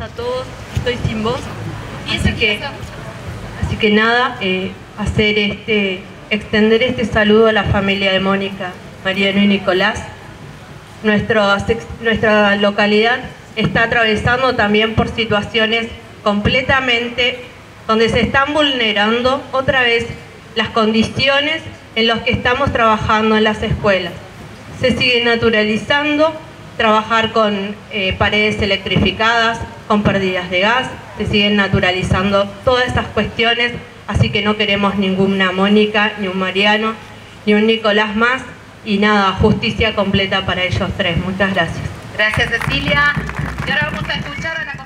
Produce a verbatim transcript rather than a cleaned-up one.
a todos, estoy sin voz. Así que, así que nada, eh, hacer este, extender este saludo a la familia de Mónica, Mariano y Nicolás. Nuestro, nuestra localidad está atravesando también por situaciones completamente donde se están vulnerando otra vez las condiciones en las que estamos trabajando en las escuelas. Se sigue naturalizando trabajar con eh, paredes electrificadas, con pérdidas de gas, se siguen naturalizando todas esas cuestiones, así que no queremos ninguna Mónica, ni un Mariano, ni un Nicolás más, y nada, justicia completa para ellos tres. Muchas gracias. Gracias, Cecilia. Y ahora vamos a escuchar a la